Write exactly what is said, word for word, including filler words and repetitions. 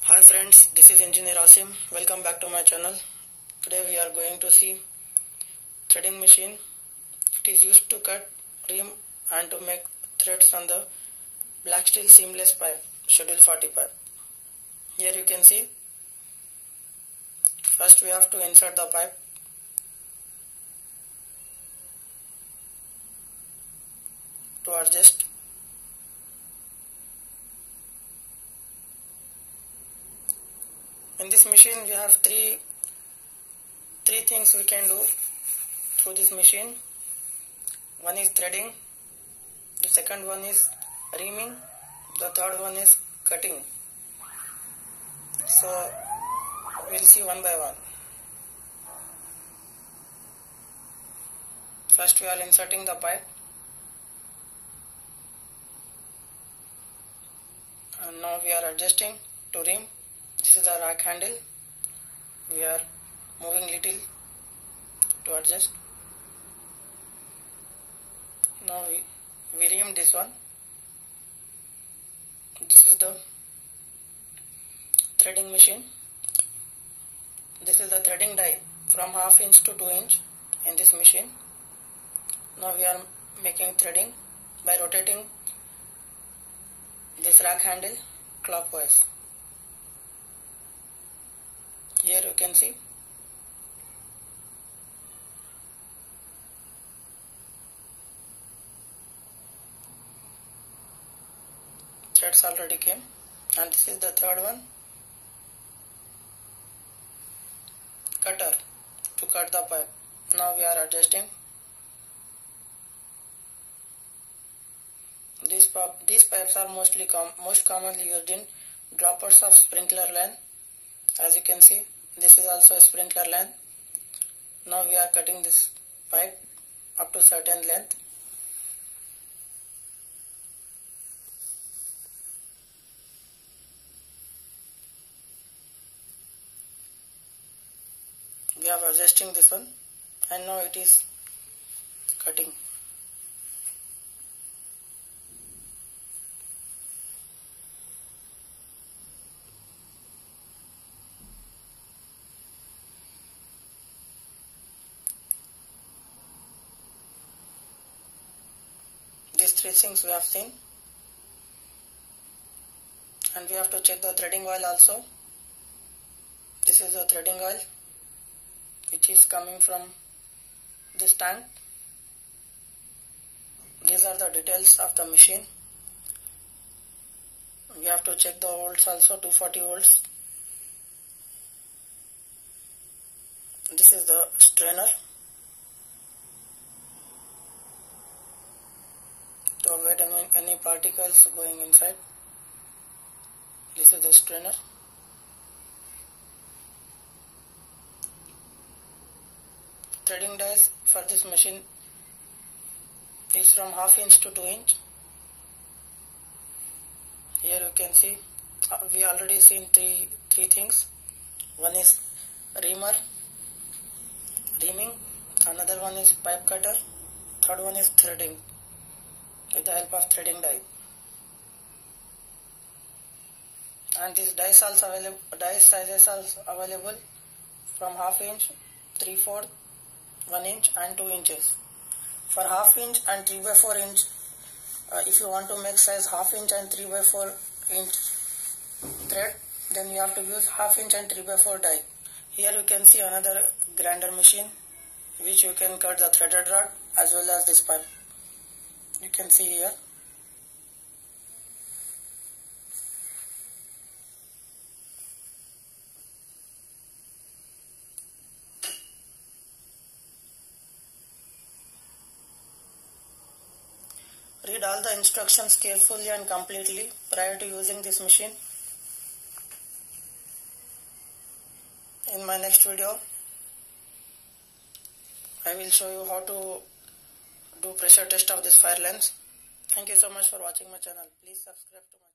Hi friends, this is Engineer Asim. Welcome back to my channel. Today we are going to see threading machine. It is used to cut, ream and to make threads on the black steel seamless pipe, schedule forty pipe. Here you can see, first we have to insert the pipe. To adjust, in this machine we have three three things we can do through this machine. One is threading, the second one is reaming, the third one is cutting. So we'll see one by one. First we are inserting the pipe, and now we are adjusting to ream. This is the rack handle. We are moving little to adjust. Now we, we ream this one. This is the threading machine. This is the threading die from half inch to two inch in this machine. Now we are making threading by rotating this rack handle clockwise. Here you can see threads already came, and this is the third one, cutter to cut the pipe. Now we are adjusting. These, these pipes are mostly com most commonly used in droppers of sprinkler line. As you can see, this is also a sprinkler line. Now we are cutting this pipe up to certain length. We are adjusting this one, and now it is cutting. These three things we have seen, and we have to check the threading oil also. This is the threading oil which is coming from this tank. These are the details of the machine. We have to check the volts also, two forty volts. This is the strainer to avoid any particles going inside. This is the strainer. Threading dies for this machine is from half inch to two inch. Here you can see, uh, we already seen three three things. One is reamer, reaming, another one is pipe cutter, third one is threading with the help of threading die. And these dies also available, die sizes are available from half inch, three fourths, one inch and two inches. For half inch and three by four inch, uh, if you want to make size half inch and three by four inch thread, then you have to use half inch and three by four die. Here you can see another grinder machine which you can cut the threaded rod as well as this pipe. You can see here. Read all the instructions carefully and completely prior to using this machine. In my next video, I will show you how to do pressure test of this fire lens. Thank you so much for watching my channel. Please subscribe to my